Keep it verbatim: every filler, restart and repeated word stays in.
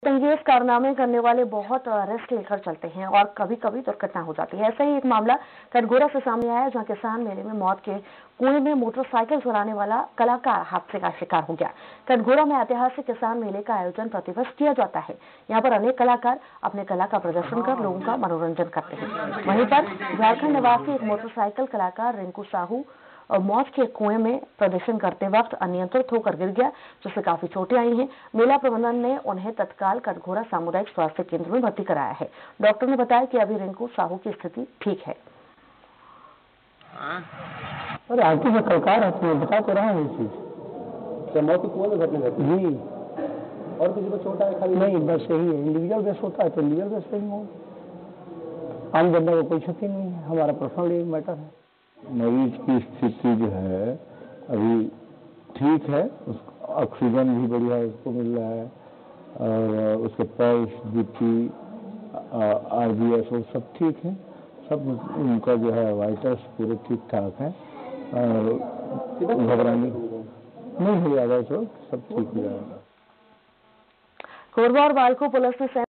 अंगेज कारनामे करने वाले बहुत रिस्क लेकर चलते हैं और कभी कभी दुर्घटना हो जाती है। ऐसा ही एक मामला कटघोरा से सामने आया, जहां किसान मेले में मौत के कुएं में मोटरसाइकिल चलाने वाला कलाकार हादसे का शिकार हो गया। कटघोरा में ऐतिहासिक किसान मेले का आयोजन प्रतिवर्ष किया जाता है। यहाँ पर अनेक कलाकार अपने कला का प्रदर्शन कर लोगों का मनोरंजन करते हैं। वहीं पर झारखंड निवासी एक मोटरसाइकिल कलाकार रिंकू साहू और मौत के कुएं में प्रदर्शन करते वक्त अनियंत्रित होकर गिर गया, जिससे काफी चोटें आई हैं। मेला प्रबंधन ने उन्हें तत्काल कटघोरा सामुदायिक स्वास्थ्य केंद्र में भर्ती कराया है। डॉक्टर ने बताया कि अभी रिंकू साहू की स्थिति ठीक है। अरे आरती में कलाकार है, तो बता तो रहा हूँ चीज मौत के कुएं में घटना घटी जी। और किसी को चोट आया खाली नहीं, बस यही है। इंडिविजुअल बेस होता है तो इंडिविजुअल बेस नहीं हो, आम जनता को कोई क्षति नहीं है। हमारा पर्सनल मैटर है। मरीज की स्थिति जो है अभी ठीक है, ऑक्सीजन भी बढ़िया उसको मिल रहा है और उसके पल्स, बीपी, आरबीएस वो सब ठीक है। सब उनका जो है वाइटल्स पूरे ठीक ठाक है और घबराने नहीं हो जाएगा, तो सब ठीक हो जाएगा। कोरबा और बालको पुलिस ने